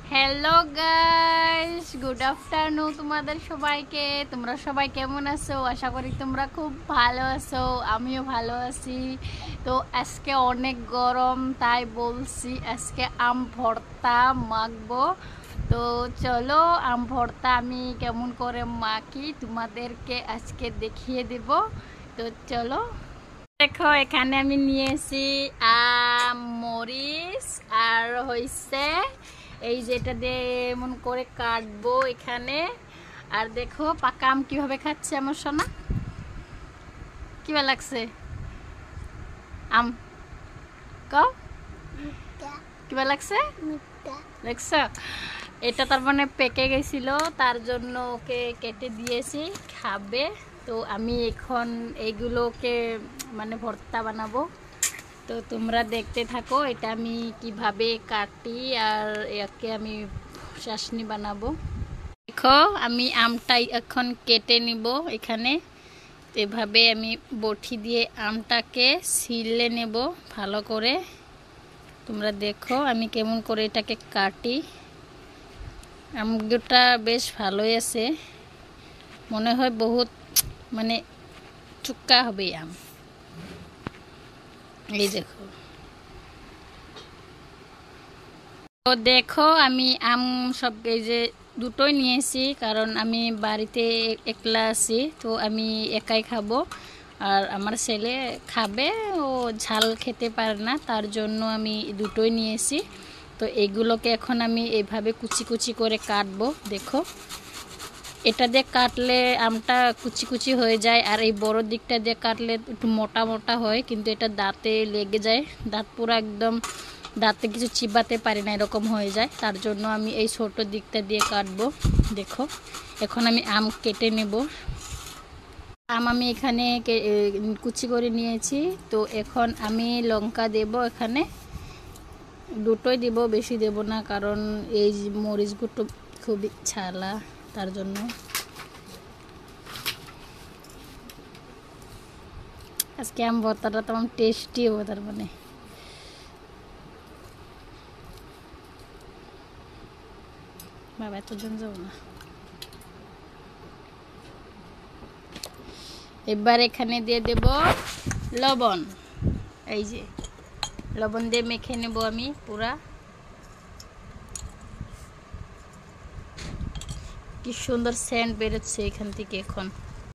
Hello guys, good afternoon তোমাদের সবাইকে। তোমরা সবাই কেমন আছো? আশা করি তোমরা খুব ভালো আছো, আমিও ভালো আছি। তো আজকে অনেক গরম, তাই বলছি আজকে আম ভর্তা মাখবো। তো চলো আম ভর্তা আমি কেমন করে মাখি তোমাদেরকে আজকে দেখিয়ে দেব। তো চলো, দেখো এখানে আমি নিয়েছি আম, মরিচ আর হইছে এই যেটা দিয়ে এমন করে কাটবো এখানে। আর দেখো পাকা আম কিভাবে খাচ্ছে আমার সোনা, কি ভালো লাগছে আম, কও কি ভালো লাগছে দেখছো? এটা তার মানে পেকে গেছিল, তার জন্য ওকে কেটে দিয়েছি, খাবে। তো আমি এখন এইগুলোকে মানে ভর্তা বানাবো। তো তোমরা দেখতে থাকো এটা আমি কিভাবে কাটি আর একে আমি চাশনি বানাবো। দেখো আমি আমটাই এখন কেটে নিব এখানে। এভাবে আমি বটি দিয়ে আমটাকে ছিলে নেব ভালো করে। তোমরা দেখো আমি কেমন করে এটাকে কাটি। আমটা বেশ ভালোই আছে, মনে হয় বহুত মানে চুক্কা হবে আম। এই দেখো, তো দেখো আমি আম সব এই যে দুটোই নিয়েছি, কারণ আমি বাড়িতে একলা আছি, তো আমি একাই খাবো। আর আমার ছেলে খাবে, ও ঝাল খেতে পারে না, তার জন্য আমি দুটোই নিয়েছি। তো এইগুলোকে এখন আমি এইভাবে কুচি কুচি করে কাটবো। দেখো এটা দিয়ে কাটলে আমটা কুচি কুচি হয়ে যায়, আর এই বড় দিকটা দিয়ে কাটলে একটু মোটা মোটা হয়, কিন্তু এটা দাঁতে লেগে যায়, দাঁত পুরো একদম দাঁতে কিছু চিবাতে পারি না, এরকম হয়ে যায়। তার জন্য আমি এই ছোট দিকটা দিয়ে কাটবো। দেখো এখন আমি আম কেটে নেব। আম আমি এখানে কুচি করে নিয়েছি। তো এখন আমি লঙ্কা দেব এখানে, দুটোই দেব, বেশি দেব না, কারণ এই মরিচগুলো খুবই ছালা, তার জন্য। আজকে আম ভর্তাটা তেমন টেস্টি হবে, তার মানে বাবা এতজন যাব না। এবার এখানে দিয়ে দেব লবণ। এই যে লবণ দিয়ে মেখে নেব আমি পুরা। কি সুন্দর সেন্ট বেরোচ্ছে এখান থেকে এখন।